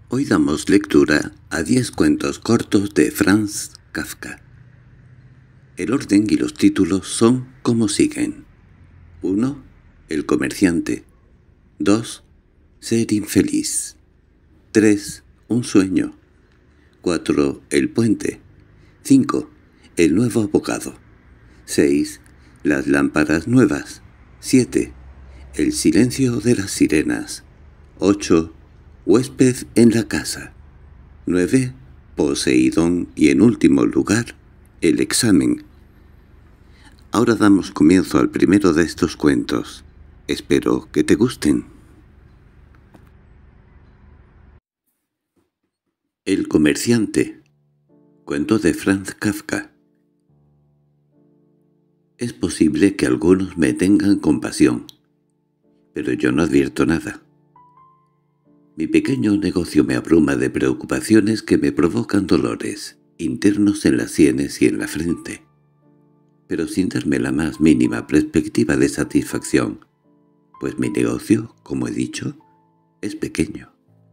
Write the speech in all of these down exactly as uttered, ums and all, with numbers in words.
Hoy damos lectura a diez cuentos cortos de Franz Kafka. El orden y los títulos son como siguen. uno. El comerciante. dos. Ser infeliz. tres. Un sueño. cuatro. El puente. cinco. El nuevo abogado. seis. Las lámparas nuevas. siete. El silencio de las sirenas. ocho. Huésped en la casa. nueve. Poseidón y en último lugar, el examen. Ahora damos comienzo al primero de estos cuentos. Espero que te gusten. El comerciante. Cuento de Franz Kafka. Es posible que algunos me tengan compasión, pero yo no advierto nada. Mi pequeño negocio me abruma de preocupaciones que me provocan dolores internos en las sienes y en la frente, pero sin darme la más mínima perspectiva de satisfacción, pues mi negocio, como he dicho, es pequeño.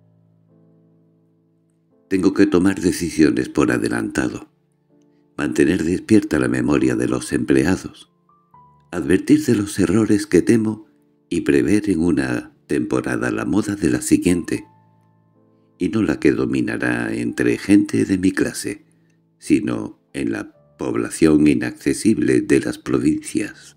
Tengo que tomar decisiones por adelantado, mantener despierta la memoria de los empleados, advertir de los errores que temo y prever en una temporada la moda de la siguiente, y no la que dominará entre gente de mi clase, sino en la población inaccesible de las provincias.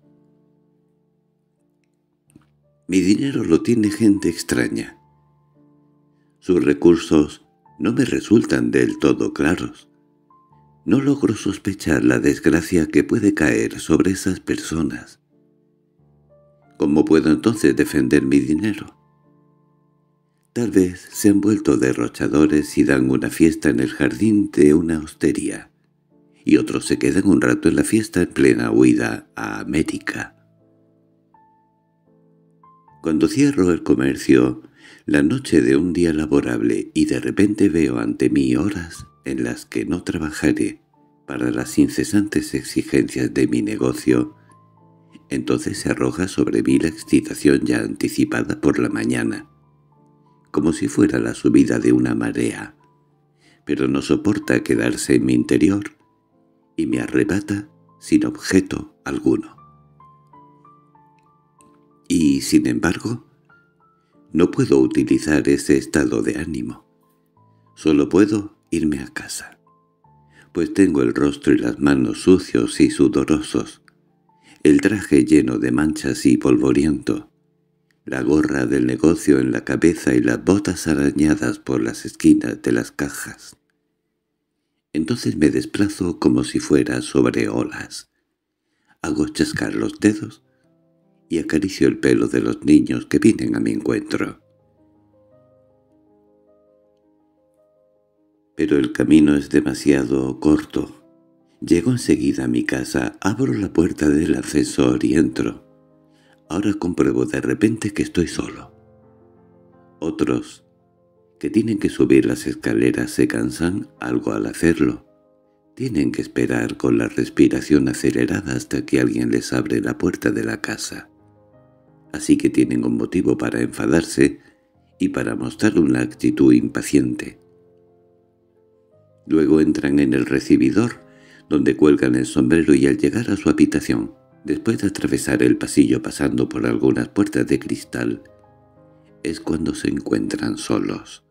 Mi dinero lo tiene gente extraña. Sus recursos no me resultan del todo claros. No logro sospechar la desgracia que puede caer sobre esas personas. ¿Cómo puedo entonces defender mi dinero? Tal vez se han vuelto derrochadores y dan una fiesta en el jardín de una hostería, y otros se quedan un rato en la fiesta en plena huida a América. Cuando cierro el comercio, la noche de un día laborable, y de repente veo ante mí horas en las que no trabajaré para las incesantes exigencias de mi negocio, entonces se arroja sobre mí la excitación ya anticipada por la mañana, como si fuera la subida de una marea, pero no soporta quedarse en mi interior y me arrebata sin objeto alguno. Y, sin embargo, no puedo utilizar ese estado de ánimo. Solo puedo irme a casa, pues tengo el rostro y las manos sucios y sudorosos, el traje lleno de manchas y polvoriento, la gorra del negocio en la cabeza y las botas arañadas por las esquinas de las cajas. Entonces me desplazo como si fuera sobre olas. Hago chascar los dedos y acaricio el pelo de los niños que vienen a mi encuentro. Pero el camino es demasiado corto. Llego enseguida a mi casa, abro la puerta del ascensor y entro. Ahora compruebo de repente que estoy solo. Otros, que tienen que subir las escaleras, se cansan algo al hacerlo. Tienen que esperar con la respiración acelerada hasta que alguien les abre la puerta de la casa. Así que tienen un motivo para enfadarse y para mostrar una actitud impaciente. Luego entran en el recibidor, donde cuelgan el sombrero, y al llegar a su habitación, después de atravesar el pasillo pasando por algunas puertas de cristal, es cuando se encuentran solos.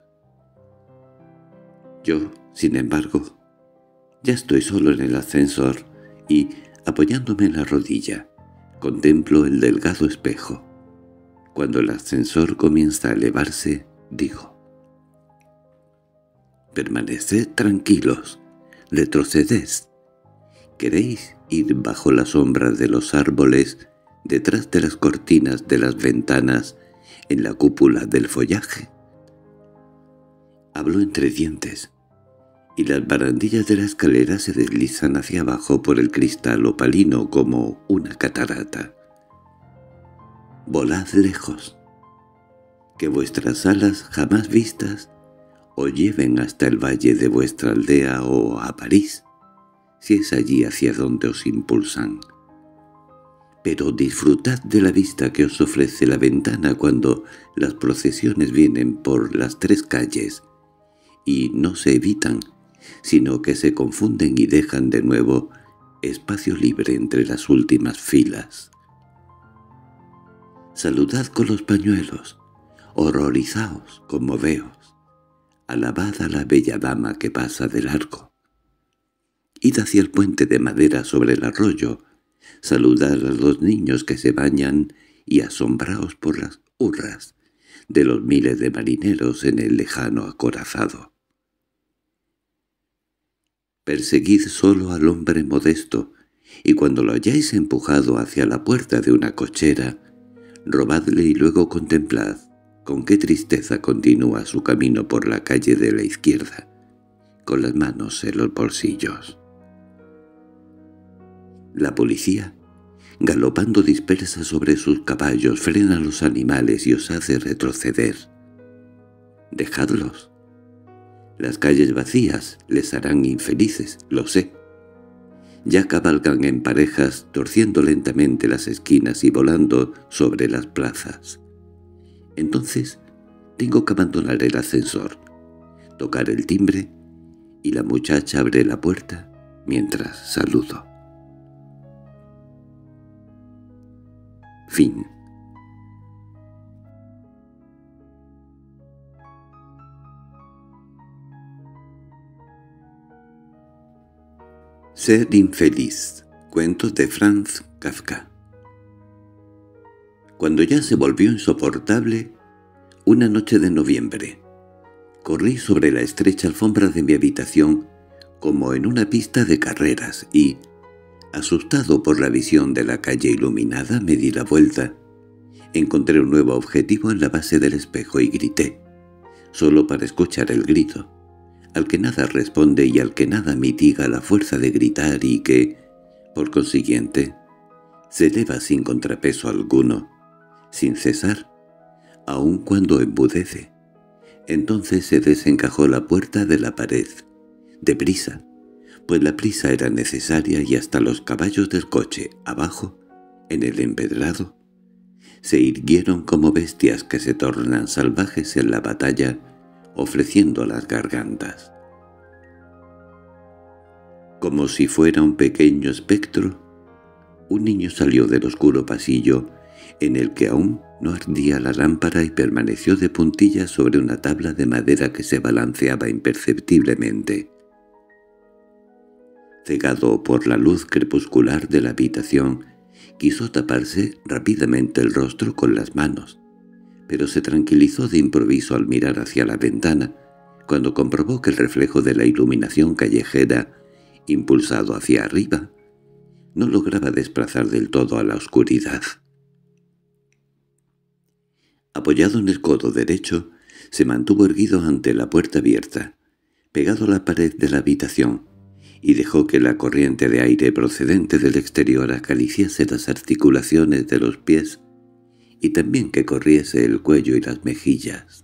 Yo, sin embargo, ya estoy solo en el ascensor y, apoyándome en la rodilla, contemplo el delgado espejo. Cuando el ascensor comienza a elevarse, digo: «Permaneced tranquilos, retroceded. ¿Queréis ir bajo la sombra de los árboles, detrás de las cortinas de las ventanas, en la cúpula del follaje?» Hablo entre dientes, y las barandillas de la escalera se deslizan hacia abajo por el cristal opalino como una catarata. Volad lejos, que vuestras alas jamás vistas os lleven hasta el valle de vuestra aldea o a París, si es allí hacia donde os impulsan. pero disfrutad de la vista que os ofrece la ventana cuando las procesiones vienen por las tres calles y no se evitan, sino que se confunden y dejan de nuevo espacio libre entre las últimas filas. Saludad con los pañuelos, horrorizaos, conmoveos, alabad a la bella dama que pasa de largo. Id hacia el puente de madera sobre el arroyo, saludad a los niños que se bañan y asombraos por las hurras de los miles de marineros en el lejano acorazado. Perseguid solo al hombre modesto, y cuando lo hayáis empujado hacia la puerta de una cochera, robadle y luego contemplad con qué tristeza continúa su camino por la calle de la izquierda, con las manos en los bolsillos. La policía, galopando dispersa sobre sus caballos, frena a los animales y os hace retroceder. Dejadlos. Las calles vacías les harán infelices, lo sé. Ya cabalgan en parejas, torciendo lentamente las esquinas y volando sobre las plazas. Entonces tengo que abandonar el ascensor, tocar el timbre, y la muchacha abre la puerta mientras saludo. Fin. Ser infeliz. Cuentos de Franz Kafka. Cuando ya se volvió insoportable, una noche de noviembre, corrí sobre la estrecha alfombra de mi habitación como en una pista de carreras y, asustado por la visión de la calle iluminada, me di la vuelta. Encontré un nuevo objetivo en la base del espejo y grité, solo para escuchar el grito, al que nada responde y al que nada mitiga la fuerza de gritar y que, por consiguiente, se eleva sin contrapeso alguno, sin cesar, aun cuando embudece. Entonces se desencajó la puerta de la pared, deprisa, pues la prisa era necesaria y hasta los caballos del coche, abajo, en el empedrado, se irguieron como bestias que se tornan salvajes en la batalla, ofreciendo las gargantas. Como si fuera un pequeño espectro, un niño salió del oscuro pasillo en el que aún no ardía la lámpara y permaneció de puntillas sobre una tabla de madera que se balanceaba imperceptiblemente. Cegado por la luz crepuscular de la habitación, quiso taparse rápidamente el rostro con las manos, pero se tranquilizó de improviso al mirar hacia la ventana, cuando comprobó que el reflejo de la iluminación callejera, impulsado hacia arriba, no lograba desplazar del todo a la oscuridad. Apoyado en el codo derecho, se mantuvo erguido ante la puerta abierta, pegado a la pared de la habitación, y dejó que la corriente de aire procedente del exterior acariciase las articulaciones de los pies y también que corriese el cuello y las mejillas.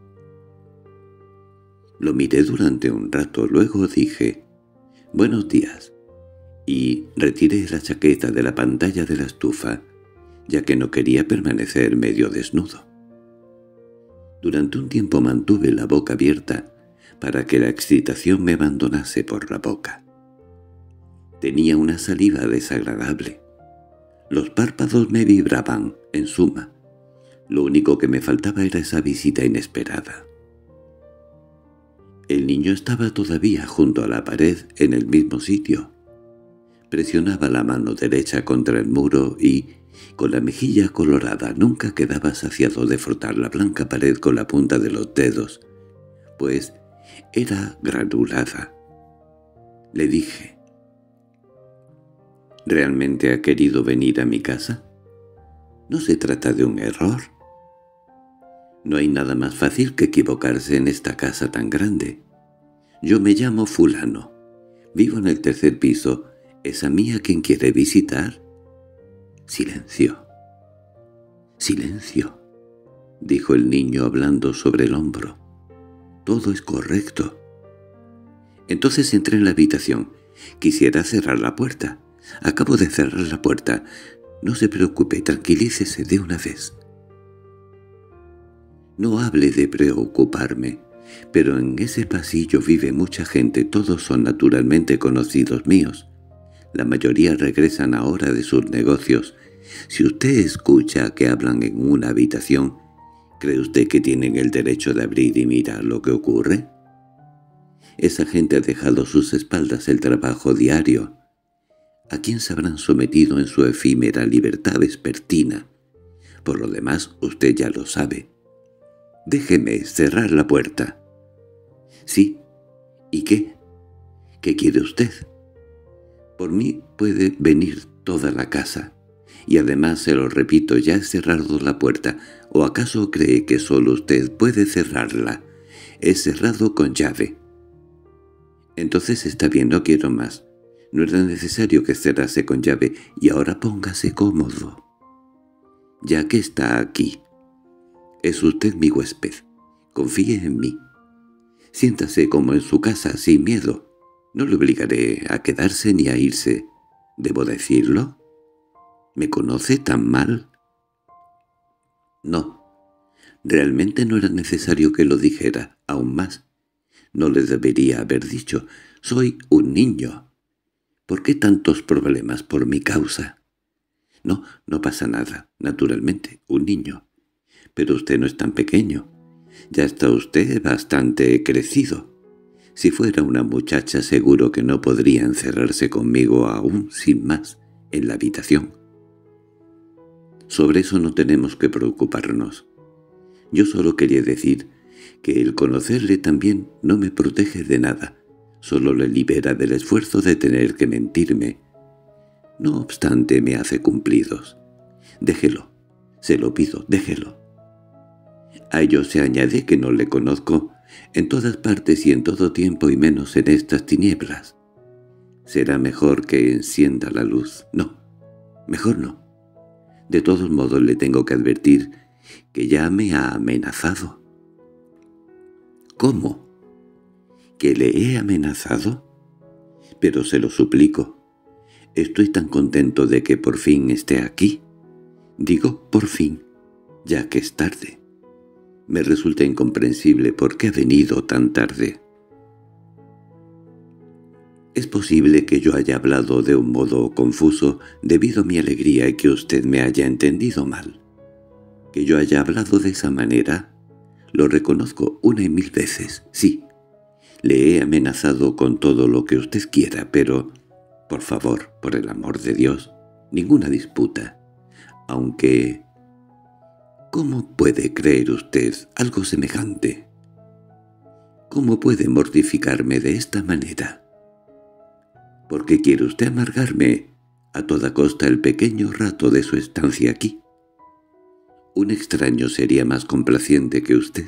Lo miré durante un rato, luego dije «Buenos días», y retiré la chaqueta de la pantalla de la estufa, ya que no quería permanecer medio desnudo. Durante un tiempo mantuve la boca abierta para que la excitación me abandonase por la boca. Tenía una saliva desagradable. Los párpados me vibraban, en suma. Lo único que me faltaba era esa visita inesperada. El niño estaba todavía junto a la pared, en el mismo sitio. Presionaba la mano derecha contra el muro y, con la mejilla colorada, nunca quedaba saciado de frotar la blanca pared con la punta de los dedos, pues era granulada. Le dije, ¿realmente ha querido venir a mi casa? ¿No se trata de un error? No hay nada más fácil que equivocarse en esta casa tan grande. Yo me llamo fulano. Vivo en el tercer piso. ¿Es a mí a quien quiere visitar? Silencio. Silencio, dijo el niño hablando sobre el hombro. Todo es correcto. Entonces entré en la habitación. Quisiera cerrar la puerta. Acabo de cerrar la puerta. No se preocupe, tranquilícese de una vez. No hable de preocuparme, pero en ese pasillo vive mucha gente, todos son naturalmente conocidos míos. La mayoría regresan ahora de sus negocios. Si usted escucha que hablan en una habitación, ¿cree usted que tienen el derecho de abrir y mirar lo que ocurre? Esa gente ha dejado a sus espaldas el trabajo diario. ¿A quién se habrán sometido en su efímera libertad vespertina? Por lo demás, usted ya lo sabe. Déjeme cerrar la puerta. —¿Sí? ¿Y qué? ¿Qué quiere usted? Por mí puede venir toda la casa. Y además, se lo repito, ya he cerrado la puerta. ¿O acaso cree que solo usted puede cerrarla? He cerrado con llave. Entonces está bien, no quiero más. No era necesario que cerrase con llave, y ahora póngase cómodo. Ya que está aquí. Es usted mi huésped. Confíe en mí. Siéntase como en su casa, sin miedo. No le obligaré a quedarse ni a irse. ¿Debo decirlo? ¿Me conoce tan mal? No. Realmente no era necesario que lo dijera, aún más. No le debería haber dicho. Soy un niño. ¿Por qué tantos problemas por mi causa? No, no pasa nada. Naturalmente, un niño. Pero usted no es tan pequeño. Ya está usted bastante crecido. Si fuera una muchacha seguro que no podría encerrarse conmigo aún sin más en la habitación. Sobre eso no tenemos que preocuparnos. Yo solo quería decir que el conocerle también no me protege de nada, solo le libera del esfuerzo de tener que mentirme. No obstante, me hace cumplidos. Déjelo, se lo pido, déjelo. A ello se añade que no le conozco en todas partes y en todo tiempo y menos en estas tinieblas. Será mejor que encienda la luz. No, mejor no. De todos modos le tengo que advertir que ya me ha amenazado. ¿Cómo? ¿Que le he amenazado? Pero se lo suplico. Estoy tan contento de que por fin esté aquí. Digo por fin, ya que es tarde. Me resulta incomprensible por qué ha venido tan tarde. Es posible que yo haya hablado de un modo confuso debido a mi alegría y que usted me haya entendido mal. Que yo haya hablado de esa manera, lo reconozco una y mil veces, sí. Le he amenazado con todo lo que usted quiera, pero, por favor, por el amor de Dios, ninguna disputa. Aunque... ¿Cómo puede creer usted algo semejante? ¿Cómo puede mortificarme de esta manera? ¿Por qué quiere usted amargarme a toda costa el pequeño rato de su estancia aquí? Un extraño sería más complaciente que usted.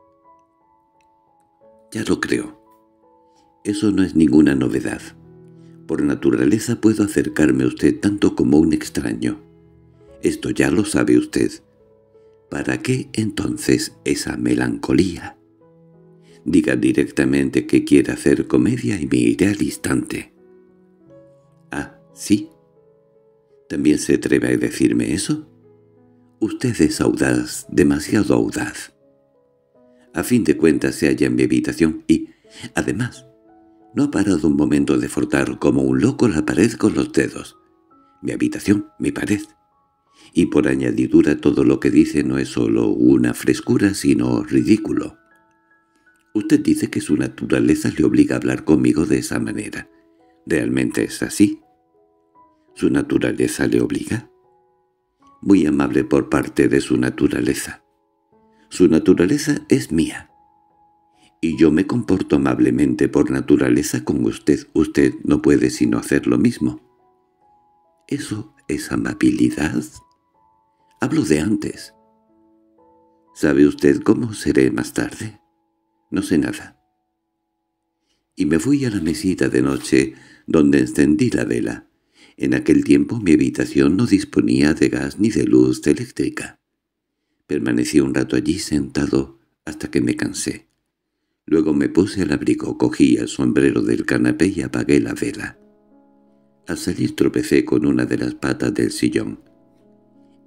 Ya lo creo. Eso no es ninguna novedad. Por naturaleza puedo acercarme a usted tanto como un extraño. Esto ya lo sabe usted. ¿Para qué entonces esa melancolía? Diga directamente que quiere hacer comedia y me iré al instante. Ah, ¿sí? ¿También se atreve a decirme eso? Usted es audaz, demasiado audaz. A fin de cuentas se halla en mi habitación y, además, no ha parado un momento de frotar como un loco la pared con los dedos. Mi habitación, mi pared. Y por añadidura todo lo que dice no es solo una frescura, sino ridículo. Usted dice que su naturaleza le obliga a hablar conmigo de esa manera. ¿Realmente es así? ¿Su naturaleza le obliga? Muy amable por parte de su naturaleza. Su naturaleza es mía. Y yo me comporto amablemente por naturaleza con usted. Usted no puede sino hacer lo mismo. ¿Eso es amabilidad? Hablo de antes. ¿Sabe usted cómo seré más tarde? No sé nada. Y me fui a la mesita de noche, donde encendí la vela. En aquel tiempo mi habitación no disponía de gas ni de luz eléctrica. Permanecí un rato allí sentado hasta que me cansé. Luego me puse al abrigo, cogí el sombrero del canapé y apagué la vela. Al salir tropecé con una de las patas del sillón.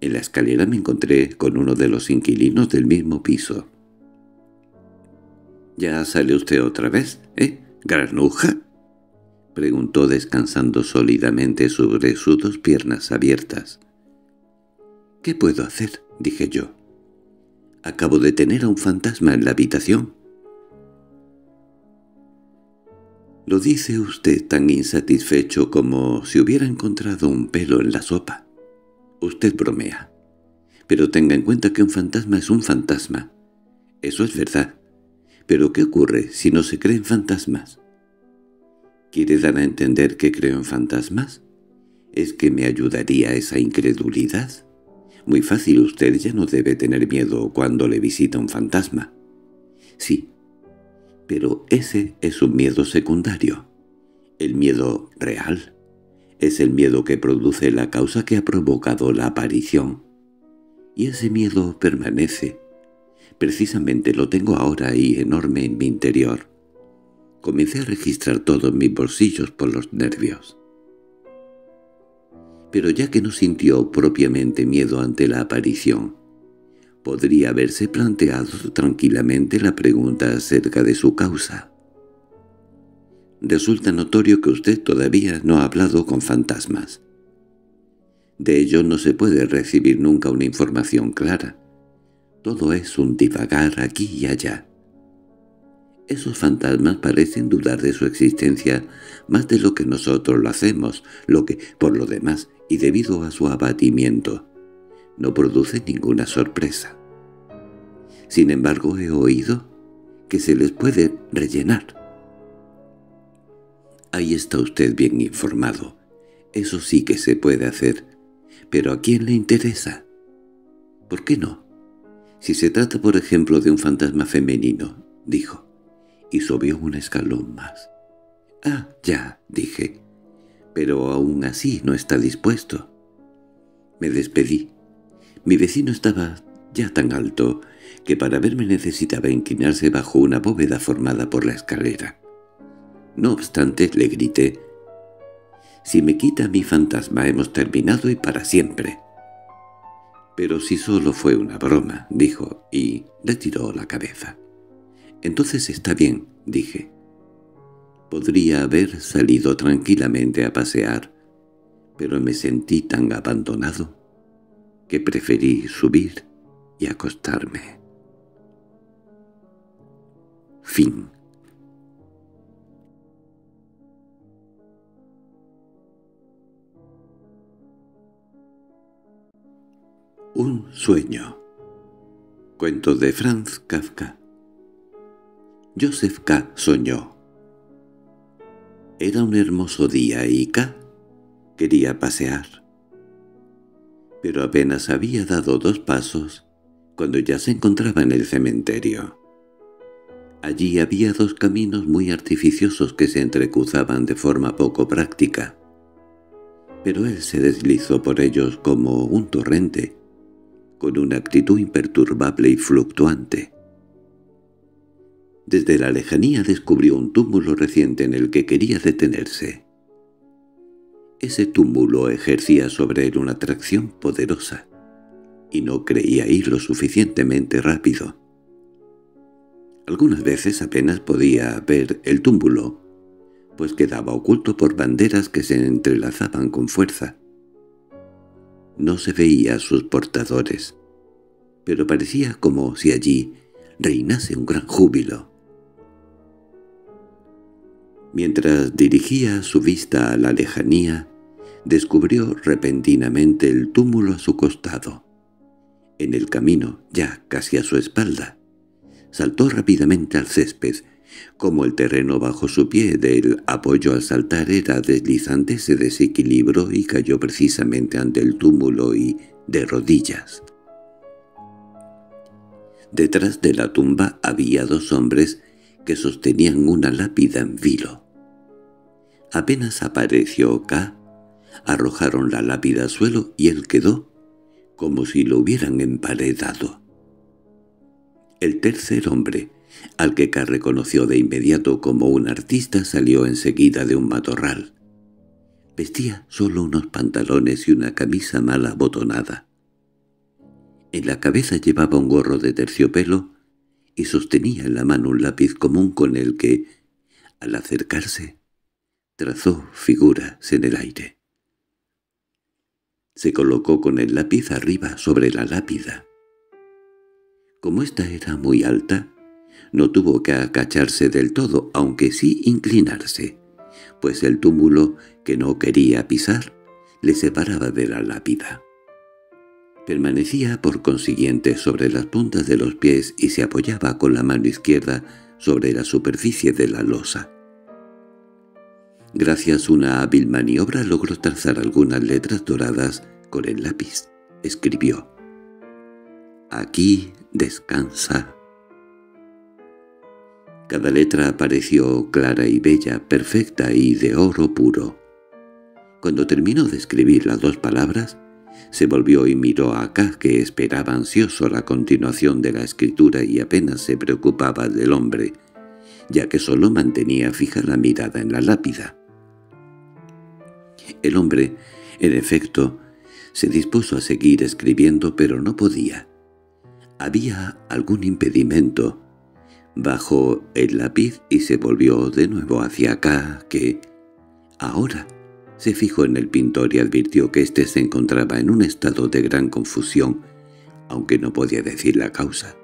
En la escalera me encontré con uno de los inquilinos del mismo piso. —¿Ya sale usted otra vez, eh, granuja? —preguntó descansando sólidamente sobre sus dos piernas abiertas. —¿Qué puedo hacer? —dije yo. —Acabo de tener a un fantasma en la habitación. Lo dice usted tan insatisfecho como si hubiera encontrado un pelo en la sopa. Usted bromea. Pero tenga en cuenta que un fantasma es un fantasma. Eso es verdad. Pero ¿qué ocurre si no se creen fantasmas? ¿Quiere dar a entender que creo en fantasmas? ¿Es que me ayudaría esa incredulidad? Muy fácil, usted ya no debe tener miedo cuando le visita un fantasma. Sí, pero ese es un miedo secundario. El miedo real es el miedo que produce la causa que ha provocado la aparición. Y ese miedo permanece. Precisamente lo tengo ahora ahí enorme en mi interior. Comencé a registrar todos mis bolsillos por los nervios. Pero ya que no sintió propiamente miedo ante la aparición, podría haberse planteado tranquilamente la pregunta acerca de su causa. Resulta notorio que usted todavía no ha hablado con fantasmas. De ello no se puede recibir nunca una información clara. Todo es un divagar aquí y allá. Esos fantasmas parecen dudar de su existencia más de lo que nosotros lo hacemos, lo que, por lo demás, y debido a su abatimiento, no produce ninguna sorpresa. Sin embargo, he oído que se les puede rellenar. Ahí está usted bien informado. Eso sí que se puede hacer. ¿Pero a quién le interesa? ¿Por qué no? Si se trata, por ejemplo, de un fantasma femenino, dijo, y subió un escalón más. «Ah, ya», dije, «pero aún así no está dispuesto». Me despedí. Mi vecino estaba ya tan alto que para verme necesitaba inclinarse bajo una bóveda formada por la escalera. No obstante, le grité, «Si me quita mi fantasma hemos terminado y para siempre». «Pero si solo fue una broma», dijo, y retiró la cabeza. «Entonces está bien», dije. Podría haber salido tranquilamente a pasear, pero me sentí tan abandonado que preferí subir y acostarme. Fin. Un sueño. Cuento de Franz Kafka. Joseph K. soñó. Era un hermoso día y K. quería pasear. Pero apenas había dado dos pasos cuando ya se encontraba en el cementerio. Allí había dos caminos muy artificiosos que se entrecruzaban de forma poco práctica. Pero él se deslizó por ellos como un torrente, con una actitud imperturbable y fluctuante. Desde la lejanía descubrió un túmulo reciente en el que quería detenerse. Ese túmulo ejercía sobre él una atracción poderosa, y no creía ir lo suficientemente rápido. Algunas veces apenas podía ver el túmulo, pues quedaba oculto por banderas que se entrelazaban con fuerza. No se veía a sus portadores, pero parecía como si allí reinase un gran júbilo. Mientras dirigía su vista a la lejanía, descubrió repentinamente el túmulo a su costado. En el camino, ya casi a su espalda, saltó rápidamente al césped. Como el terreno bajo su pie del apoyo al saltar era deslizante, se desequilibró y cayó precisamente ante el túmulo y de rodillas. Detrás de la tumba había dos hombres que sostenían una lápida en vilo. Apenas apareció K, arrojaron la lápida al suelo y él quedó como si lo hubieran emparedado. El tercer hombre, al que K reconoció de inmediato como un artista, salió enseguida de un matorral. Vestía solo unos pantalones y una camisa mal abotonada. En la cabeza llevaba un gorro de terciopelo y sostenía en la mano un lápiz común con el que, al acercarse, trazó figuras en el aire. Se colocó con el lápiz arriba sobre la lápida. Como ésta era muy alta, no tuvo que agacharse del todo, aunque sí inclinarse, pues el túmulo que no quería pisar le separaba de la lápida. Permanecía por consiguiente sobre las puntas de los pies y se apoyaba con la mano izquierda sobre la superficie de la losa. Gracias a una hábil maniobra logró trazar algunas letras doradas con el lápiz. Escribió: «Aquí descansa». Cada letra apareció clara y bella, perfecta y de oro puro. Cuando terminó de escribir las dos palabras, se volvió y miró a K, que esperaba ansioso la continuación de la escritura y apenas se preocupaba del hombre, ya que solo mantenía fija la mirada en la lápida. El hombre, en efecto, se dispuso a seguir escribiendo, pero no podía. Había algún impedimento. Bajó el lápiz y se volvió de nuevo hacia K, que, ahora, se fijó en el pintor y advirtió que éste se encontraba en un estado de gran confusión, aunque no podía decir la causa.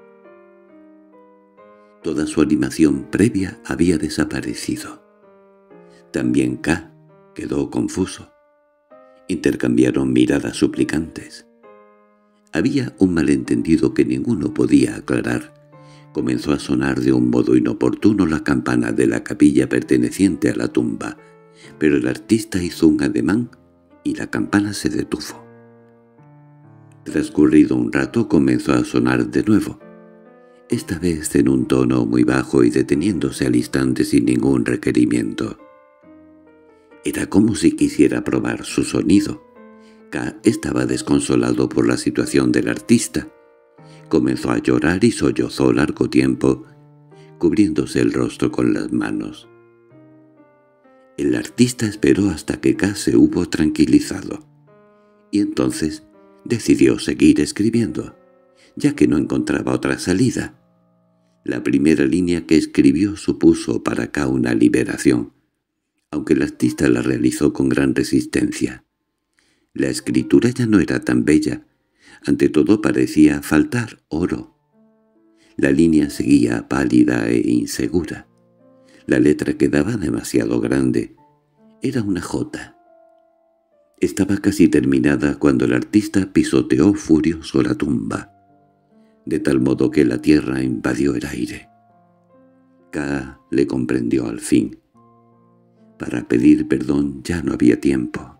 Toda su animación previa había desaparecido. También K quedó confuso. Intercambiaron miradas suplicantes. Había un malentendido que ninguno podía aclarar. Comenzó a sonar de un modo inoportuno la campana de la capilla perteneciente a la tumba, pero el artista hizo un ademán y la campana se detuvo. Transcurrido un rato comenzó a sonar de nuevo, esta vez en un tono muy bajo y deteniéndose al instante sin ningún requerimiento. Era como si quisiera probar su sonido. K estaba desconsolado por la situación del artista. Comenzó a llorar y sollozó largo tiempo, cubriéndose el rostro con las manos. El artista esperó hasta que K se hubo tranquilizado, y entonces decidió seguir escribiendo, ya que no encontraba otra salida. La primera línea que escribió supuso para K una liberación, aunque el artista la realizó con gran resistencia. La escritura ya no era tan bella, ante todo parecía faltar oro. La línea seguía pálida e insegura. La letra quedaba demasiado grande. Era una jota. Estaba casi terminada cuando el artista pisoteó furioso la tumba, de tal modo que la tierra invadió el aire. K le comprendió al fin. Para pedir perdón ya no había tiempo.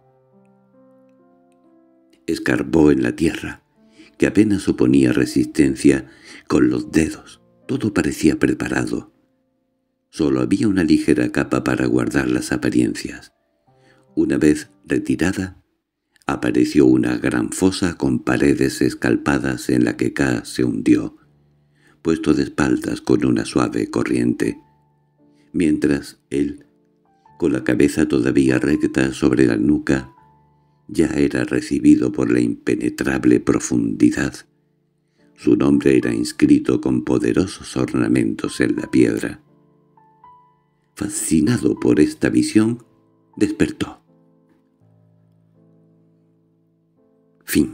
Escarbó en la tierra, que apenas oponía resistencia, con los dedos. Todo parecía preparado. Solo había una ligera capa para guardar las apariencias. Una vez retirada, apareció una gran fosa con paredes escalpadas en la que K se hundió, puesto de espaldas con una suave corriente, mientras él, con la cabeza todavía recta sobre la nuca, ya era recibido por la impenetrable profundidad. Su nombre era inscrito con poderosos ornamentos en la piedra. Fascinado por esta visión, despertó. Fin.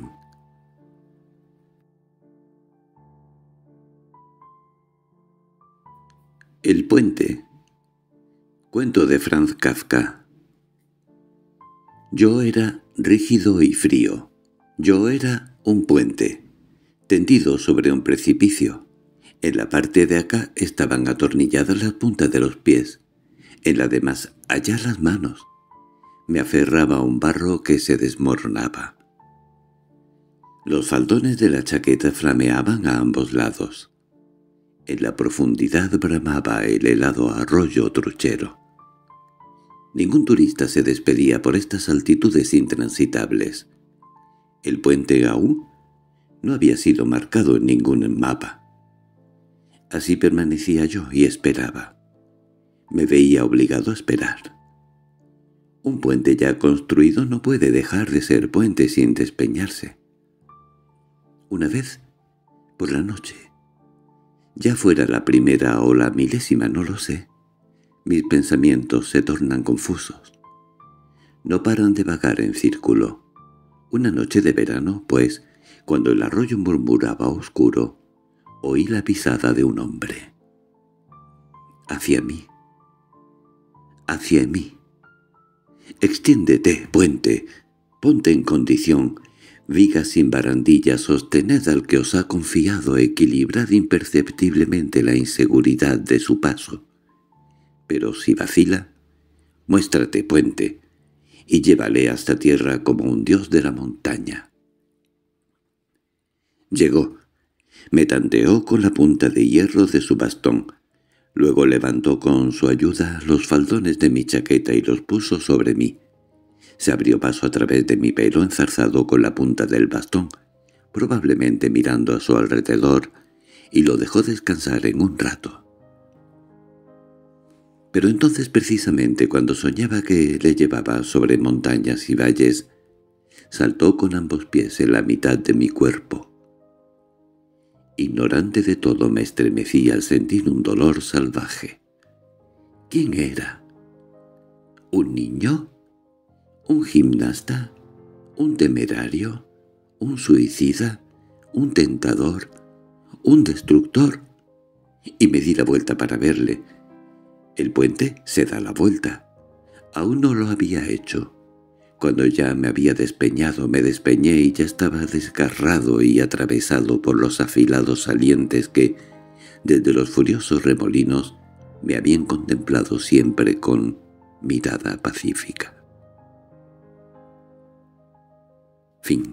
El puente. Cuento de Franz Kafka. Yo era rígido y frío. Yo era un puente, tendido sobre un precipicio. En la parte de acá estaban atornilladas las puntas de los pies, en la de más allá las manos. Me aferraba a un barro que se desmoronaba. Los faldones de la chaqueta flameaban a ambos lados. En la profundidad bramaba el helado arroyo truchero. Ningún turista se despedía por estas altitudes intransitables. El puente aún no había sido marcado en ningún mapa. Así permanecía yo y esperaba. Me veía obligado a esperar. Un puente ya construido no puede dejar de ser puente sin despeñarse. Una vez por la noche. Ya fuera la primera o la milésima, no lo sé. Mis pensamientos se tornan confusos. No paran de vagar en círculo. Una noche de verano, pues, cuando el arroyo murmuraba oscuro, oí la pisada de un hombre. Hacia mí. Hacia mí. Extiéndete, puente. Ponte en condición. Vigas sin barandilla, sostened al que os ha confiado, equilibrad imperceptiblemente la inseguridad de su paso. Pero si vacila, muéstrate, puente, y llévale hasta tierra como un dios de la montaña. Llegó. Me tanteó con la punta de hierro de su bastón. Luego levantó con su ayuda los faldones de mi chaqueta y los puso sobre mí. Se abrió paso a través de mi pelo enzarzado con la punta del bastón, probablemente mirando a su alrededor, y lo dejó descansar en un rato. Pero entonces, precisamente cuando soñaba que le llevaba sobre montañas y valles, saltó con ambos pies en la mitad de mi cuerpo. Ignorante de todo, me estremecí al sentir un dolor salvaje. ¿Quién era? ¿Un niño? ¿Un gimnasta? ¿Un temerario? ¿Un suicida? ¿Un tentador? ¿Un destructor? Y me di la vuelta para verle. El puente se da la vuelta. Aún no lo había hecho. Cuando ya me había despeñado, me despeñé y ya estaba desgarrado y atravesado por los afilados salientes que, desde los furiosos remolinos, me habían contemplado siempre con mirada pacífica. Fin.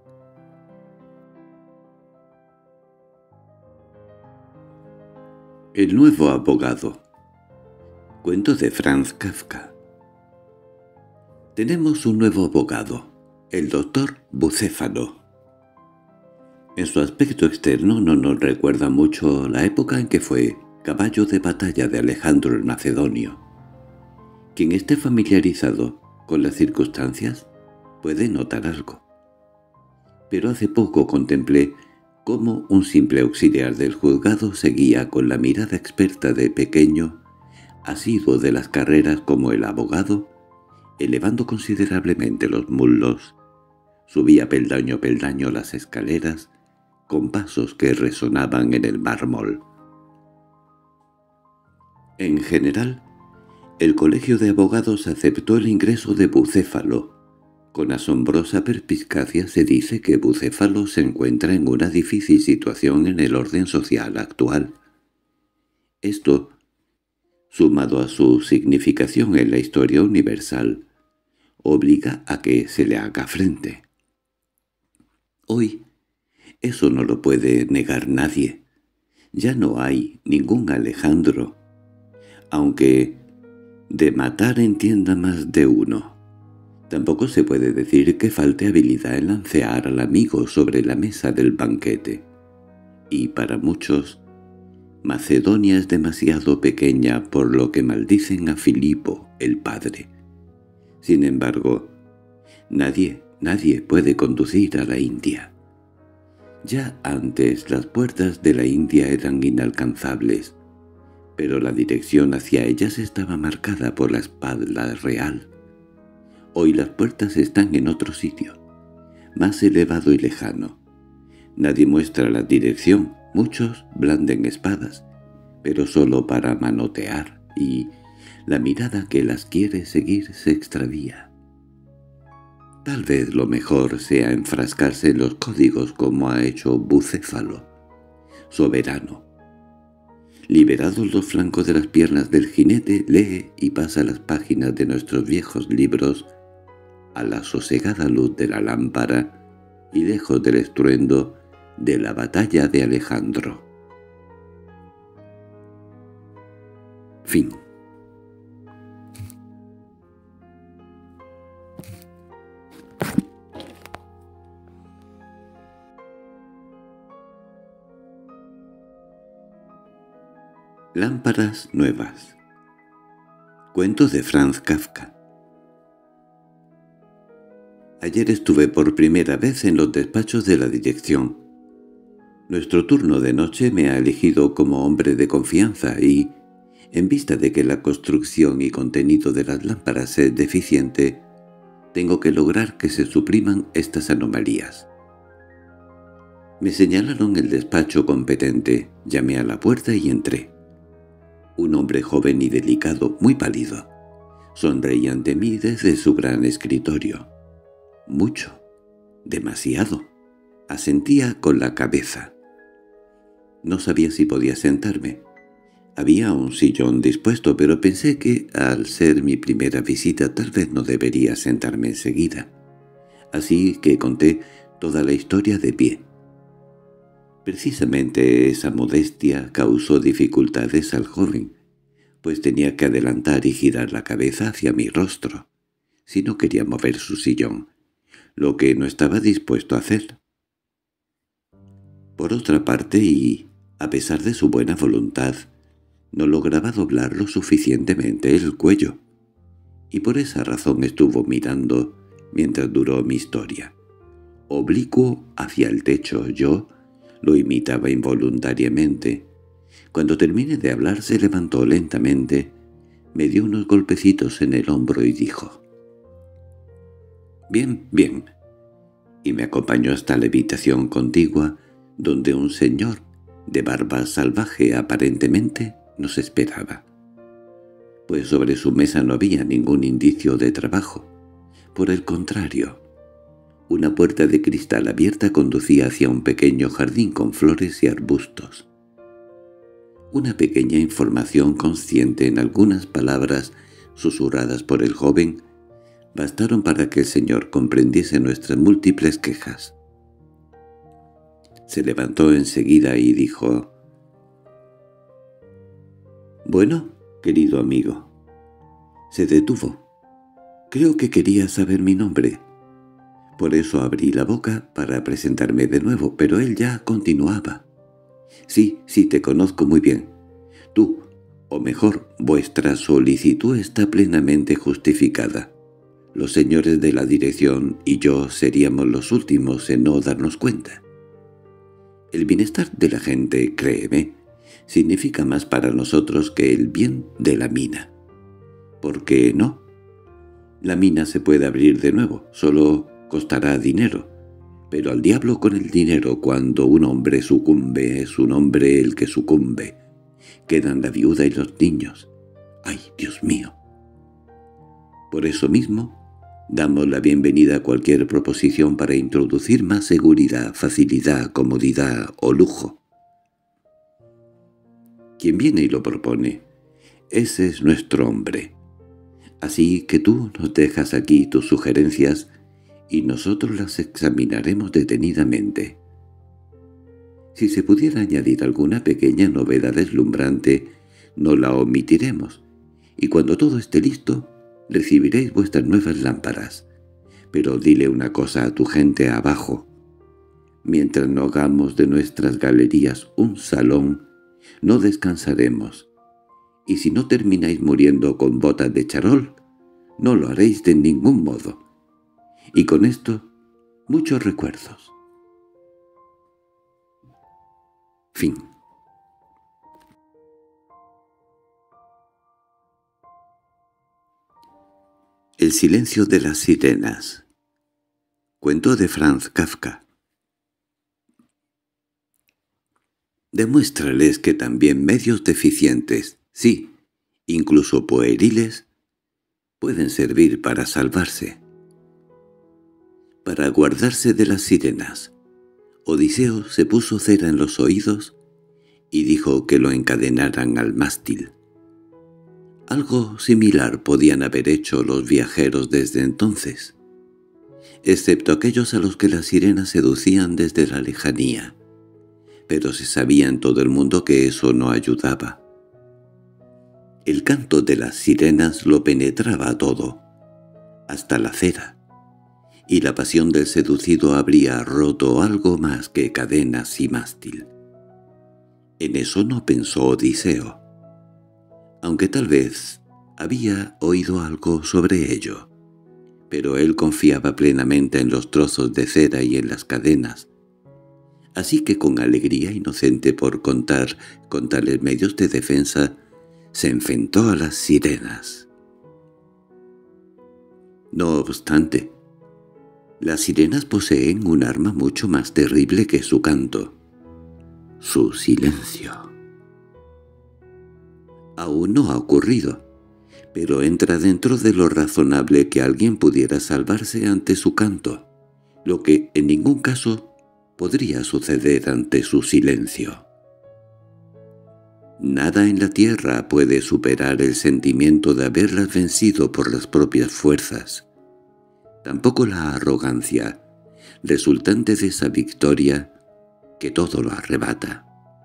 El nuevo abogado. Cuento de Franz Kafka. Tenemos un nuevo abogado, el doctor Bucéfalo. En su aspecto externo no nos recuerda mucho la época en que fue caballo de batalla de Alejandro el Macedonio. Quien esté familiarizado con las circunstancias puede notar algo. Pero hace poco contemplé cómo un simple auxiliar del juzgado seguía con la mirada experta de pequeño, asiduo de las carreras como el abogado, elevando considerablemente los muslos, subía peldaño a peldaño las escaleras, con pasos que resonaban en el mármol. En general, el colegio de abogados aceptó el ingreso de Bucéfalo. Con asombrosa perspicacia se dice que Bucéfalo se encuentra en una difícil situación en el orden social actual. Esto, sumado a su significación en la historia universal, obliga a que se le haga frente. Hoy, eso no lo puede negar nadie. Ya no hay ningún Alejandro, aunque de matar entienda más de uno. Tampoco se puede decir que falte habilidad en lancear al amigo sobre la mesa del banquete. Y para muchos, Macedonia es demasiado pequeña por lo que maldicen a Filipo, el padre. Sin embargo, nadie, nadie puede conducir a la India. Ya antes las puertas de la India eran inalcanzables, pero la dirección hacia ellas estaba marcada por la espada real. Hoy las puertas están en otro sitio, más elevado y lejano. Nadie muestra la dirección, muchos blanden espadas, pero solo para manotear, y la mirada que las quiere seguir se extravía. Tal vez lo mejor sea enfrascarse en los códigos como ha hecho Bucéfalo, soberano. Liberados los flancos de las piernas del jinete, lee y pasa las páginas de nuestros viejos libros a la sosegada luz de la lámpara y lejos del estruendo de la batalla de Alejandro. Fin. Lámparas nuevas. Cuento de Franz Kafka. Ayer estuve por primera vez en los despachos de la dirección. Nuestro turno de noche me ha elegido como hombre de confianza y, en vista de que la construcción y contenido de las lámparas es deficiente, tengo que lograr que se supriman estas anomalías. Me señalaron el despacho competente, llamé a la puerta y entré. Un hombre joven y delicado, muy pálido, sonreía ante mí desde su gran escritorio. Mucho, demasiado, asentía con la cabeza. No sabía si podía sentarme. Había un sillón dispuesto, pero pensé que, al ser mi primera visita, tal vez no debería sentarme enseguida. Así que conté toda la historia de pie. Precisamente esa modestia causó dificultades al joven, pues tenía que adelantar y girar la cabeza hacia mi rostro, si no quería mover su sillón, lo que no estaba dispuesto a hacer. Por otra parte, y a pesar de su buena voluntad, no lograba doblar lo suficientemente el cuello, y por esa razón estuvo mirando mientras duró mi historia. Oblicuo hacia el techo, yo lo imitaba involuntariamente. Cuando terminé de hablar se levantó lentamente, me dio unos golpecitos en el hombro y dijo: «Bien, bien», y me acompañó hasta la habitación contigua, donde un señor de barba salvaje aparentemente nos esperaba, pues sobre su mesa no había ningún indicio de trabajo. Por el contrario, una puerta de cristal abierta conducía hacia un pequeño jardín con flores y arbustos. Una pequeña información consciente en algunas palabras susurradas por el joven bastaron para que el señor comprendiese nuestras múltiples quejas. Se levantó enseguida y dijo: «Bueno, querido amigo». Se detuvo. Creo que quería saber mi nombre. Por eso abrí la boca para presentarme de nuevo, pero él ya continuaba. «Sí, sí, te conozco muy bien. Tú, o mejor, vuestra solicitud está plenamente justificada. Los señores de la dirección y yo seríamos los últimos en no darnos cuenta. El bienestar de la gente, créeme, significa más para nosotros que el bien de la mina. ¿Por qué no? La mina se puede abrir de nuevo, solo costará dinero. Pero al diablo con el dinero, cuando un hombre sucumbe, es un hombre el que sucumbe. Quedan la viuda y los niños. ¡Ay, Dios mío! Por eso mismo, damos la bienvenida a cualquier proposición para introducir más seguridad, facilidad, comodidad o lujo. Quien viene y lo propone, ese es nuestro hombre. Así que tú nos dejas aquí tus sugerencias y nosotros las examinaremos detenidamente. Si se pudiera añadir alguna pequeña novedad deslumbrante, no la omitiremos, y cuando todo esté listo, recibiréis vuestras nuevas lámparas. Pero dile una cosa a tu gente abajo. Mientras no hagamos de nuestras galerías un salón, no descansaremos. Y si no termináis muriendo con botas de charol, no lo haréis de ningún modo. Y con esto, muchos recuerdos. Fin. El silencio de las sirenas. Cuento de Franz Kafka. Demuéstrales que también medios deficientes, sí, incluso pueriles, pueden servir para salvarse. Para guardarse de las sirenas, Odiseo se puso cera en los oídos y dijo que lo encadenaran al mástil. Algo similar podían haber hecho los viajeros desde entonces, excepto aquellos a los que las sirenas seducían desde la lejanía, pero se sabía en todo el mundo que eso no ayudaba. El canto de las sirenas lo penetraba todo, hasta la cera, y la pasión del seducido habría roto algo más que cadenas y mástil. En eso no pensó Odiseo, aunque tal vez había oído algo sobre ello, pero él confiaba plenamente en los trozos de cera y en las cadenas. Así que con alegría inocente por contar con tales medios de defensa, se enfrentó a las sirenas. No obstante, las sirenas poseen un arma mucho más terrible que su canto: su silencio. Aún no ha ocurrido, pero entra dentro de lo razonable que alguien pudiera salvarse ante su canto, lo que en ningún caso podría suceder ante su silencio. Nada en la tierra puede superar el sentimiento de haberlas vencido por las propias fuerzas. Tampoco la arrogancia, resultante de esa victoria que todo lo arrebata.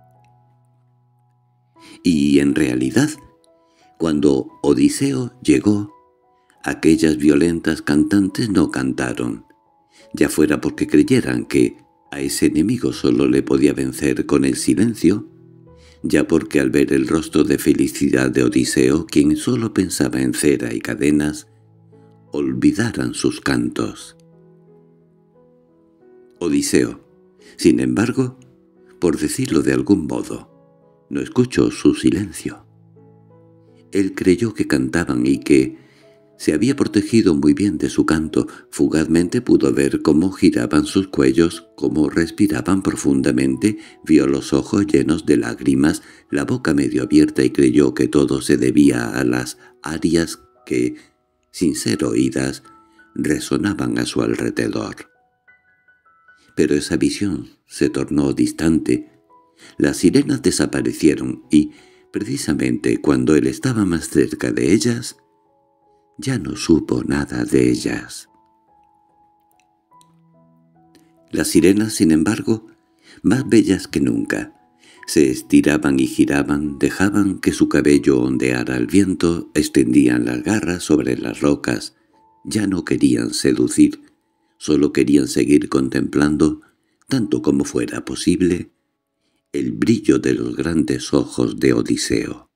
Y en realidad, cuando Odiseo llegó, aquellas violentas cantantes no cantaron, ya fuera porque creyeran que a ese enemigo solo le podía vencer con el silencio, ya porque al ver el rostro de felicidad de Odiseo, quien solo pensaba en cera y cadenas, olvidaran sus cantos. Odiseo, sin embargo, por decirlo de algún modo, no escuchó su silencio. Él creyó que cantaban y que se había protegido muy bien de su canto. Fugazmente pudo ver cómo giraban sus cuellos, cómo respiraban profundamente, vio los ojos llenos de lágrimas, la boca medio abierta y creyó que todo se debía a las arias que, sin ser oídas, resonaban a su alrededor. Pero esa visión se tornó distante. Las sirenas desaparecieron y, precisamente cuando él estaba más cerca de ellas, ya no supo nada de ellas. Las sirenas, sin embargo, más bellas que nunca, se estiraban y giraban, dejaban que su cabello ondeara al viento, extendían las garras sobre las rocas, ya no querían seducir, solo querían seguir contemplando, tanto como fuera posible, el brillo de los grandes ojos de Odiseo.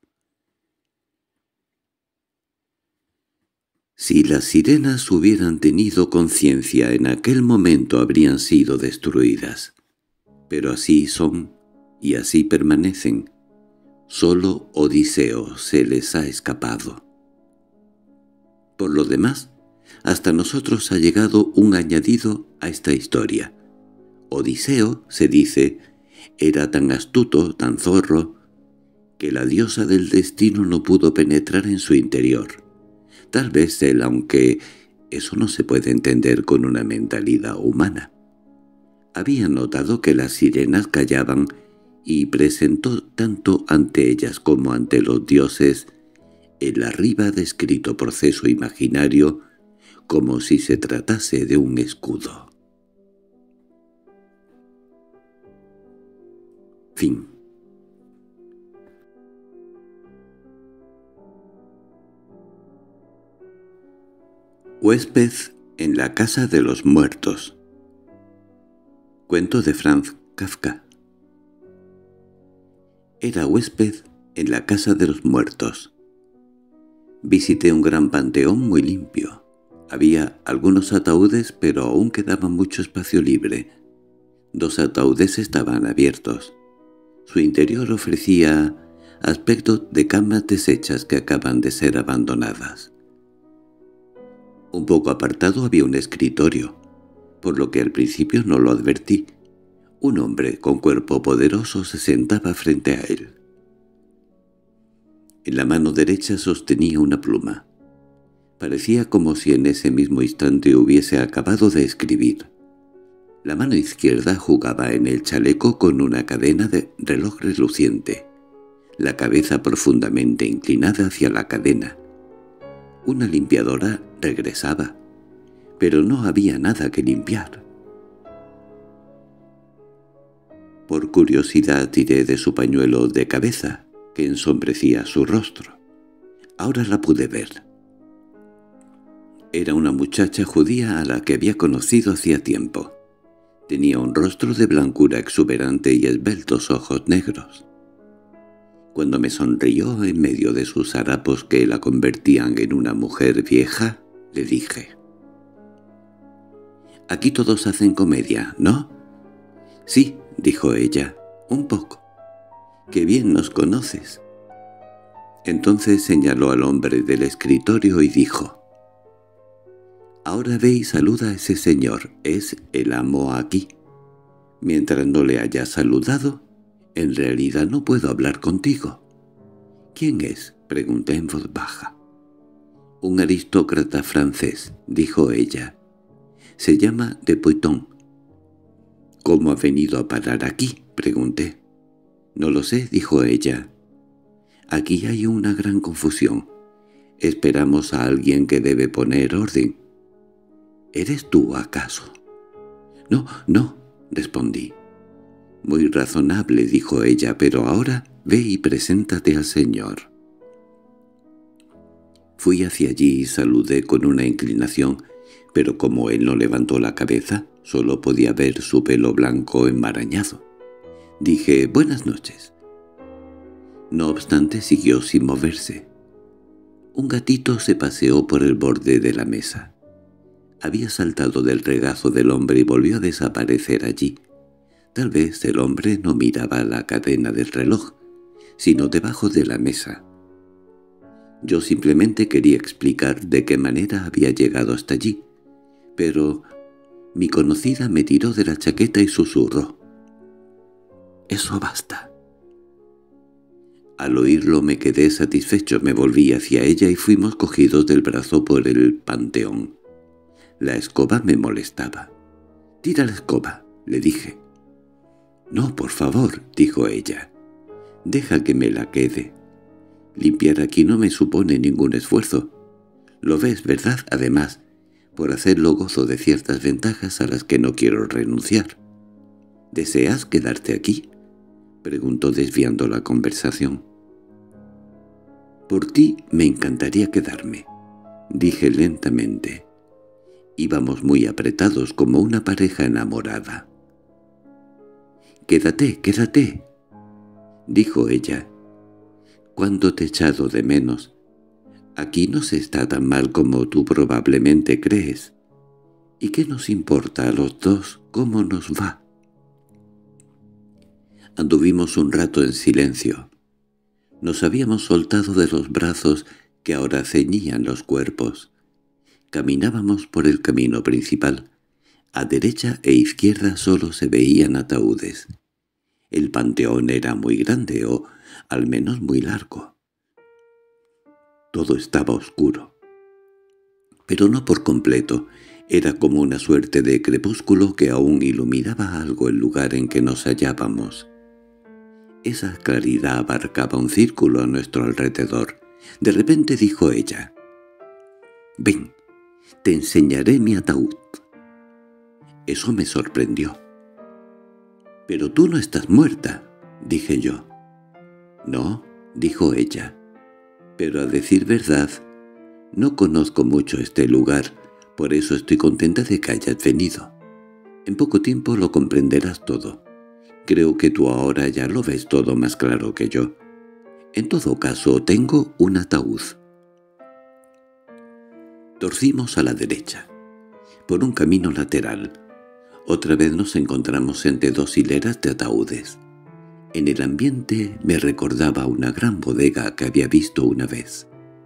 Si las sirenas hubieran tenido conciencia en aquel momento habrían sido destruidas. Pero así son, y así permanecen. Solo Odiseo se les ha escapado. Por lo demás, hasta nosotros ha llegado un añadido a esta historia. Odiseo, se dice, era tan astuto, tan zorro, que la diosa del destino no pudo penetrar en su interior. Tal vez él, aunque eso no se puede entender con una mentalidad humana, había notado que las sirenas callaban y presentó tanto ante ellas como ante los dioses el arriba descrito proceso imaginario como si se tratase de un escudo. Fin. Huésped en la casa de los muertos. Cuento de Franz Kafka. Era huésped en la casa de los muertos. Visité un gran panteón muy limpio. Había algunos ataúdes, pero aún quedaba mucho espacio libre. Dos ataúdes estaban abiertos. Su interior ofrecía aspecto de camas deshechas que acaban de ser abandonadas. Un poco apartado había un escritorio, por lo que al principio no lo advertí. Un hombre con cuerpo poderoso se sentaba frente a él. En la mano derecha sostenía una pluma. Parecía como si en ese mismo instante hubiese acabado de escribir. La mano izquierda jugaba en el chaleco con una cadena de reloj reluciente, la cabeza profundamente inclinada hacia la cadena. Una limpiadora regresaba, pero no había nada que limpiar. Por curiosidad tiré de su pañuelo de cabeza, que ensombrecía su rostro. Ahora la pude ver. Era una muchacha judía a la que había conocido hacía tiempo. Tenía un rostro de blancura exuberante y esbeltos ojos negros. Cuando me sonrió en medio de sus harapos que la convertían en una mujer vieja, le dije: «Aquí todos hacen comedia, ¿no?» «Sí», dijo ella. —Un poco. —¡Qué bien nos conoces! Entonces señaló al hombre del escritorio y dijo: —Ahora ve y saluda a ese señor, es el amo aquí. Mientras no le hayas saludado, en realidad no puedo hablar contigo. —¿Quién es? —pregunté en voz baja. —Un aristócrata francés —dijo ella—. Se llama de Poiton. —¿Cómo ha venido a parar aquí? —pregunté. —No lo sé —dijo ella. Aquí hay una gran confusión. Esperamos a alguien que debe poner orden. —¿Eres tú, acaso? —No, no —respondí. —Muy razonable —dijo ella—, pero ahora ve y preséntate al señor. Fui hacia allí y saludé con una inclinación, pero como él no levantó la cabeza, solo podía ver su pelo blanco enmarañado. Dije «buenas noches». No obstante, siguió sin moverse. Un gatito se paseó por el borde de la mesa. Había saltado del regazo del hombre y volvió a desaparecer allí. Tal vez el hombre no miraba la cadena del reloj, sino debajo de la mesa. Yo simplemente quería explicar de qué manera había llegado hasta allí, pero mi conocida me tiró de la chaqueta y susurró: «Eso basta». Al oírlo me quedé satisfecho, me volví hacia ella y fuimos cogidos del brazo por el panteón. La escoba me molestaba. «Tira la escoba», le dije. «No, por favor», dijo ella. «Deja que me la quede. Limpiar aquí no me supone ningún esfuerzo. Lo ves, ¿verdad? Además, por hacerlo gozo de ciertas ventajas a las que no quiero renunciar». «¿Deseas quedarte aquí?», preguntó desviando la conversación. «Por ti me encantaría quedarme», dije lentamente. Íbamos muy apretados como una pareja enamorada. «Quédate, quédate», dijo ella. «¿Cuánto te he echado de menos? Aquí no se está tan mal como tú probablemente crees. ¿Y qué nos importa a los dos cómo nos va?» Anduvimos un rato en silencio. Nos habíamos soltado de los brazos que ahora ceñían los cuerpos. Caminábamos por el camino principal. A derecha e izquierda solo se veían ataúdes. El panteón era muy grande, o al menos muy largo. Todo estaba oscuro. Pero no por completo. Era como una suerte de crepúsculo que aún iluminaba algo el lugar en que nos hallábamos. Esa claridad abarcaba un círculo a nuestro alrededor. De repente dijo ella: «Ven, te enseñaré mi ataúd». Eso me sorprendió. «Pero tú no estás muerta», dije yo. «No», dijo ella, «pero a decir verdad, no conozco mucho este lugar, por eso estoy contenta de que hayas venido. En poco tiempo lo comprenderás todo. Creo que tú ahora ya lo ves todo más claro que yo. En todo caso, tengo un ataúd». Torcimos a la derecha, por un camino lateral. Otra vez nos encontramos entre dos hileras de ataúdes. En el ambiente me recordaba una gran bodega que había visto una vez.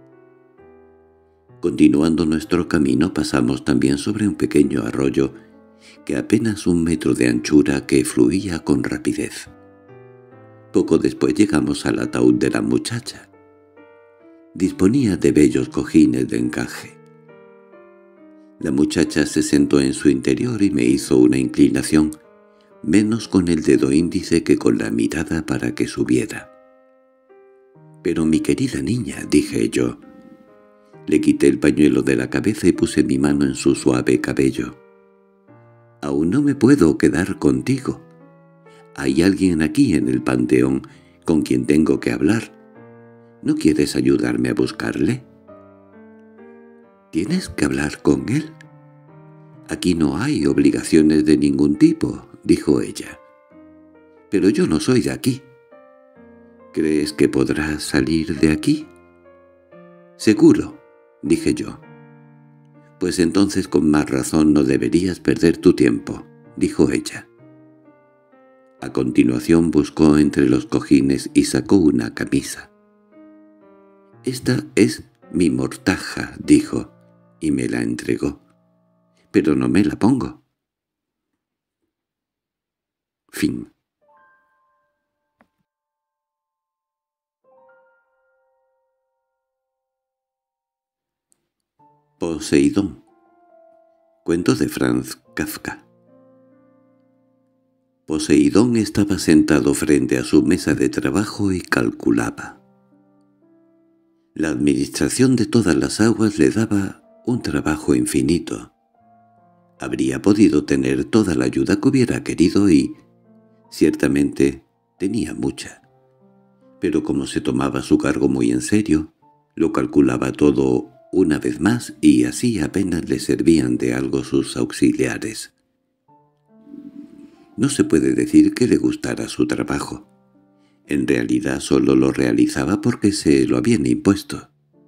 Continuando nuestro camino pasamos también sobre un pequeño arroyo que apenas un metro de anchura que fluía con rapidez. Poco después llegamos al ataúd de la muchacha. Disponía de bellos cojines de encaje. La muchacha se sentó en su interior y me hizo una inclinación, menos con el dedo índice que con la mirada para que subiera. «Pero mi querida niña», dije yo. Le quité el pañuelo de la cabeza y puse mi mano en su suave cabello. «Aún no me puedo quedar contigo. Hay alguien aquí en el panteón con quien tengo que hablar. ¿No quieres ayudarme a buscarle?» «¿Tienes que hablar con él?» «Aquí no hay obligaciones de ningún tipo», dijo ella. «Pero yo no soy de aquí». «¿Crees que podrás salir de aquí?» «Seguro», dije yo. «Pues entonces con más razón no deberías perder tu tiempo», dijo ella. A continuación buscó entre los cojines y sacó una camisa. «Esta es mi mortaja», dijo, y me la entregó. «Pero no me la pongo». Fin. Poseidón. Cuento de Franz Kafka. Poseidón estaba sentado frente a su mesa de trabajo y calculaba. La administración de todas las aguas le daba un trabajo infinito. Habría podido tener toda la ayuda que hubiera querido y, ciertamente, tenía mucha. Pero como se tomaba su cargo muy en serio, lo calculaba todo una vez más y así apenas le servían de algo sus auxiliares. No se puede decir que le gustara su trabajo. En realidad solo lo realizaba porque se lo habían impuesto.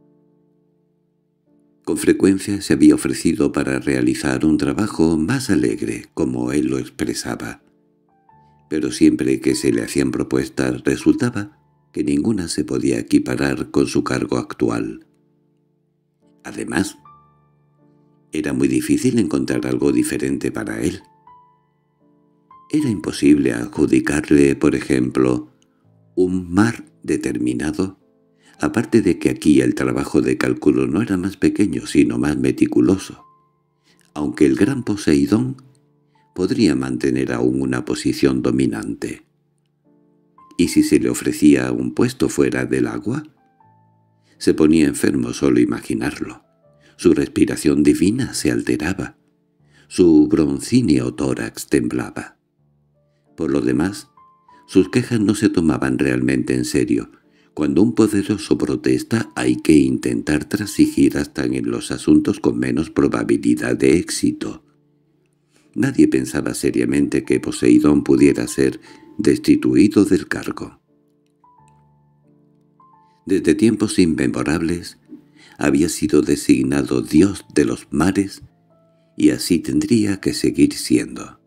Con frecuencia se había ofrecido para realizar un trabajo más alegre, como él lo expresaba. Pero siempre que se le hacían propuestas resultaba que ninguna se podía equiparar con su cargo actual. Además, era muy difícil encontrar algo diferente para él. Era imposible adjudicarle, por ejemplo, un mar determinado, aparte de que aquí el trabajo de cálculo no era más pequeño sino más meticuloso, aunque el gran Poseidón podría mantener aún una posición dominante. ¿Y si se le ofrecía un puesto fuera del agua? Se ponía enfermo solo imaginarlo. Su respiración divina se alteraba. Su broncíneo tórax temblaba. Por lo demás, sus quejas no se tomaban realmente en serio. Cuando un poderoso protesta hay que intentar transigir hasta en los asuntos con menos probabilidad de éxito. Nadie pensaba seriamente que Poseidón pudiera ser destituido del cargo. Desde tiempos inmemorables había sido designado dios de los mares y así tendría que seguir siendo.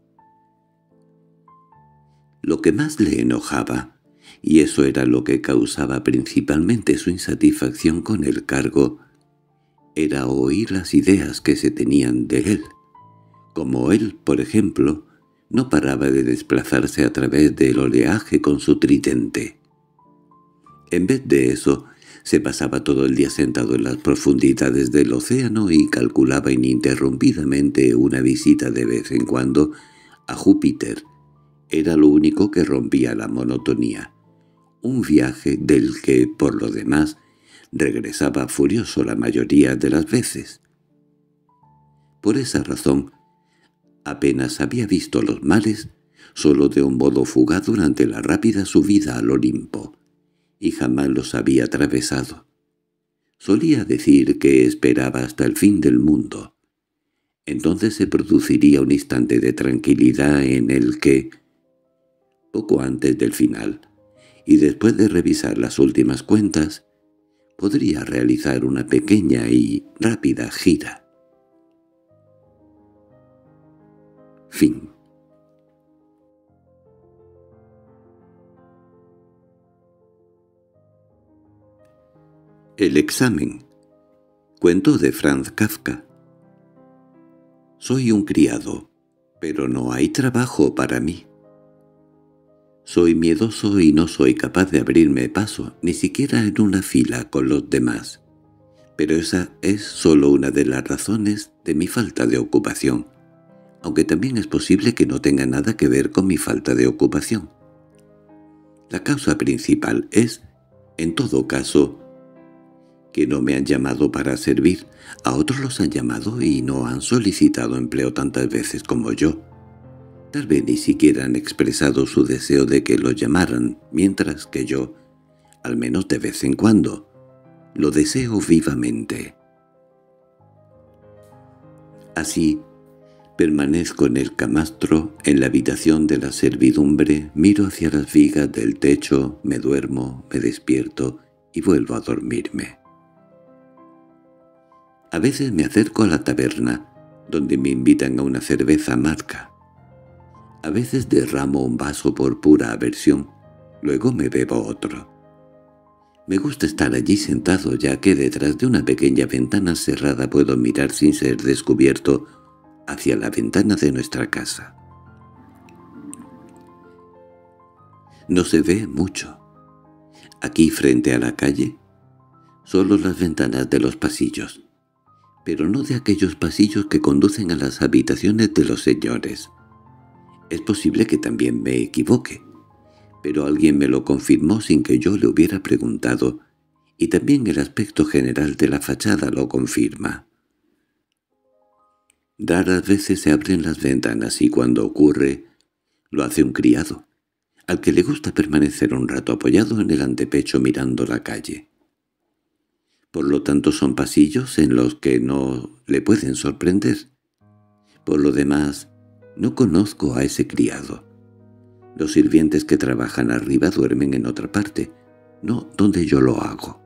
Lo que más le enojaba, y eso era lo que causaba principalmente su insatisfacción con el cargo, era oír las ideas que se tenían de él. Como él, por ejemplo, no paraba de desplazarse a través del oleaje con su tridente. En vez de eso, se pasaba todo el día sentado en las profundidades del océano y calculaba ininterrumpidamente una visita de vez en cuando a Júpiter. Era lo único que rompía la monotonía. Un viaje del que, por lo demás, regresaba furioso la mayoría de las veces. Por esa razón, apenas había visto los mares, solo de un modo fugaz durante la rápida subida al Olimpo, y jamás los había atravesado. Solía decir que esperaba hasta el fin del mundo. Entonces se produciría un instante de tranquilidad en el que, poco antes del final, y después de revisar las últimas cuentas, podría realizar una pequeña y rápida gira. Fin. El examen. Cuento de Franz Kafka. Soy un criado, pero no hay trabajo para mí. Soy miedoso y no soy capaz de abrirme paso, ni siquiera en una fila con los demás. Pero esa es solo una de las razones de mi falta de ocupación, aunque también es posible que no tenga nada que ver con mi falta de ocupación. La causa principal es, en todo caso, que no me han llamado para servir. A otros los han llamado y no han solicitado empleo tantas veces como yo. Tal vez ni siquiera han expresado su deseo de que lo llamaran, mientras que yo, al menos de vez en cuando, lo deseo vivamente. Así, permanezco en el camastro, en la habitación de la servidumbre, miro hacia las vigas del techo, me duermo, me despierto y vuelvo a dormirme. A veces me acerco a la taberna, donde me invitan a una cerveza amarga. A veces derramo un vaso por pura aversión, luego me bebo otro. Me gusta estar allí sentado, ya que detrás de una pequeña ventana cerrada puedo mirar sin ser descubierto hacia la ventana de nuestra casa. No se ve mucho. Aquí frente a la calle, solo las ventanas de los pasillos, pero no de aquellos pasillos que conducen a las habitaciones de los señores. Es posible que también me equivoque, pero alguien me lo confirmó sin que yo le hubiera preguntado, y también el aspecto general de la fachada lo confirma. Raras veces se abren las ventanas y cuando ocurre, lo hace un criado, al que le gusta permanecer un rato apoyado en el antepecho mirando la calle. Por lo tanto son pasillos en los que no le pueden sorprender. Por lo demás, no conozco a ese criado. Los sirvientes que trabajan arriba duermen en otra parte, no donde yo lo hago.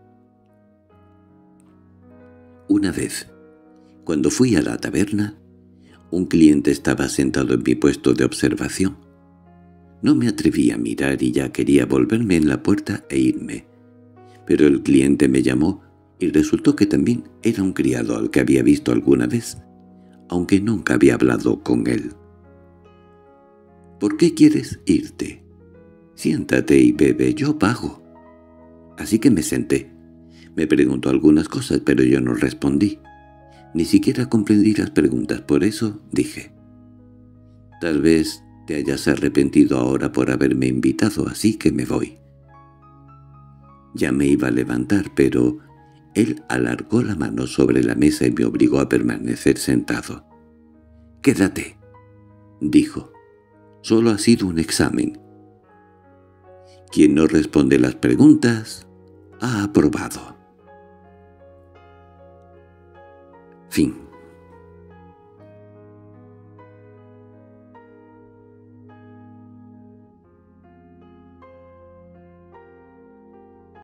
Una vez, cuando fui a la taberna, un cliente estaba sentado en mi puesto de observación. No me atreví a mirar y ya quería volverme en la puerta e irme, pero el cliente me llamó y resultó que también era un criado al que había visto alguna vez, aunque nunca había hablado con él. —¿Por qué quieres irte? Siéntate y bebe, yo pago. Así que me senté. Me preguntó algunas cosas, pero yo no respondí. Ni siquiera comprendí las preguntas, por eso dije: «Tal vez te hayas arrepentido ahora por haberme invitado, así que me voy». Ya me iba a levantar, pero él alargó la mano sobre la mesa y me obligó a permanecer sentado. «Quédate», dijo. «Solo ha sido un examen. Quien no responde las preguntas, ha aprobado». Fin.